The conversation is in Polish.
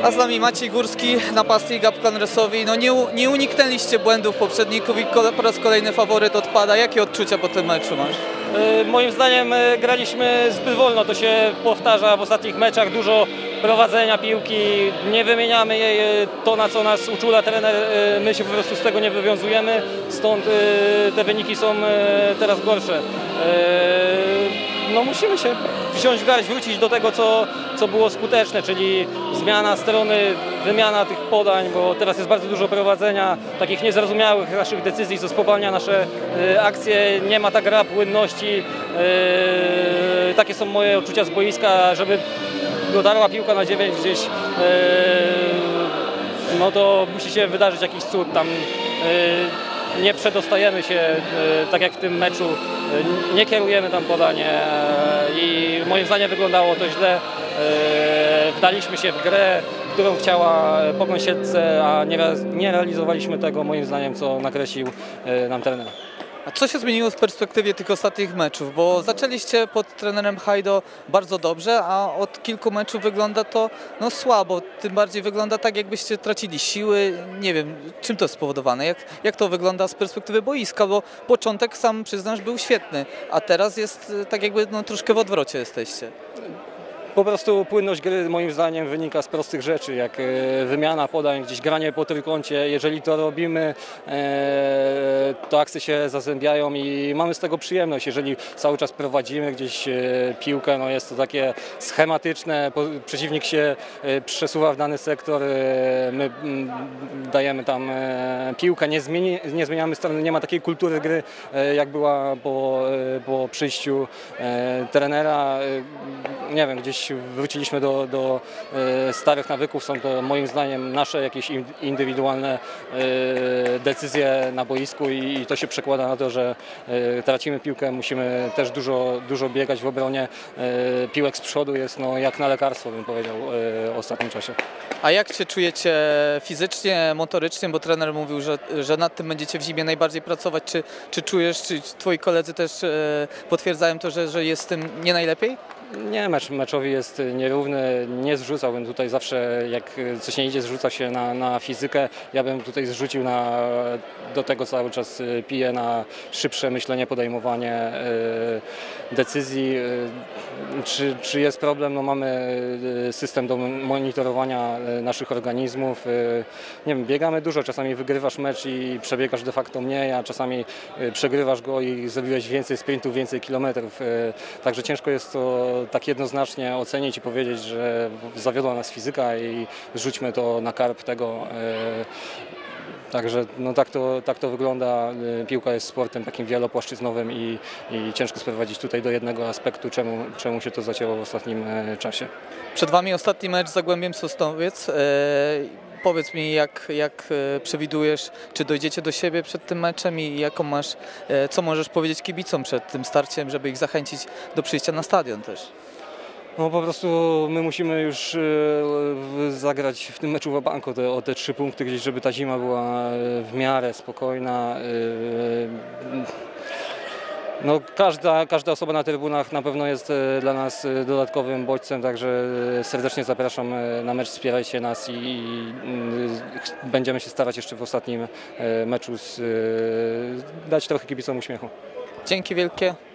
A z nami Maciej Górski, napastnik Gabką Resowi. No nie uniknęliście błędów poprzedników i po raz kolejny faworyt odpada. Jakie odczucia po tym meczu masz? Moim zdaniem graliśmy zbyt wolno, to się powtarza w ostatnich meczach, dużo prowadzenia piłki, nie wymieniamy jej, to na co nas uczula trener, my się po prostu z tego nie wywiązujemy, stąd te wyniki są teraz gorsze. No musimy się wziąć w garść, wrócić do tego, co było skuteczne, czyli zmiana strony, wymiana tych podań, bo teraz jest bardzo dużo prowadzenia, takich niezrozumiałych naszych decyzji, co spowalnia nasze akcje, nie ma ta gra płynności. Takie są moje odczucia z boiska, żeby dotarła piłka na 9 gdzieś, no to musi się wydarzyć jakiś cud, tam nie przedostajemy się, tak jak w tym meczu, nie kierujemy tam podanie i moim zdaniem wyglądało to źle. Wdaliśmy się w grę, którą chciała Pogoń Siedlce, a nie realizowaliśmy tego, moim zdaniem, co nakreślił nam trener. A co się zmieniło w perspektywie tych ostatnich meczów? Bo zaczęliście pod trenerem Hajdo bardzo dobrze, a od kilku meczów wygląda to no, słabo. Tym bardziej wygląda tak, jakbyście tracili siły. Nie wiem, czym to jest spowodowane? Jak to wygląda z perspektywy boiska? Bo początek, sam przyznasz, był świetny, a teraz jest tak jakby no, troszkę w odwrocie jesteście. Po prostu płynność gry moim zdaniem wynika z prostych rzeczy, jak wymiana podań, gdzieś granie po trójkącie. Jeżeli to robimy, to akcje się zazębiają i mamy z tego przyjemność. Jeżeli cały czas prowadzimy gdzieś piłkę, no jest to takie schematyczne, przeciwnik się przesuwa w dany sektor, my dajemy tam piłkę, nie zmieniamy strony, nie ma takiej kultury gry, jak była po przyjściu trenera. Nie wiem, gdzieś wróciliśmy do starych nawyków, są to moim zdaniem nasze jakieś indywidualne decyzje na boisku i to się przekłada na to, że tracimy piłkę, musimy też dużo biegać w obronie. Piłek z przodu jest no, jak na lekarstwo, bym powiedział, w ostatnim czasie. A jak się czujecie fizycznie, motorycznie, bo trener mówił, że nad tym będziecie w zimie najbardziej pracować. Czy czujesz, czy twoi koledzy też potwierdzają to, że jest z tym nie najlepiej? Nie, meczowi jest nierówny, nie zrzucałbym tutaj zawsze, jak coś nie idzie, zrzuca się na fizykę. Ja bym tutaj zrzucił do tego cały czas piję, na szybsze myślenie, podejmowanie decyzji. Czy jest problem? No mamy system do monitorowania naszych organizmów. Nie wiem, biegamy dużo, czasami wygrywasz mecz i przebiegasz de facto mniej, a czasami przegrywasz go i zrobiłeś więcej sprintów, więcej kilometrów. Także ciężko jest to tak jednoznacznie ocenić i powiedzieć, że zawiodła nas fizyka i rzućmy to na karb tego. Także no tak to wygląda. Piłka jest sportem takim wielopłaszczyznowym i ciężko sprowadzić tutaj do jednego aspektu, czemu się to zacięło w ostatnim czasie. Przed Wami ostatni mecz z Zagłębiem Sosnowiec. Powiedz mi, jak przewidujesz, czy dojdziecie do siebie przed tym meczem i co możesz powiedzieć kibicom przed tym starciem, żeby ich zachęcić do przyjścia na stadion też? No po prostu my musimy już zagrać w tym meczu w banku o te 3 punkty gdzieś, żeby ta zima była w miarę spokojna. No, każda osoba na trybunach na pewno jest dla nas dodatkowym bodźcem, także serdecznie zapraszam na mecz, wspierajcie nas i będziemy się starać jeszcze w ostatnim meczu dać trochę kibicom uśmiechu. Dzięki wielkie.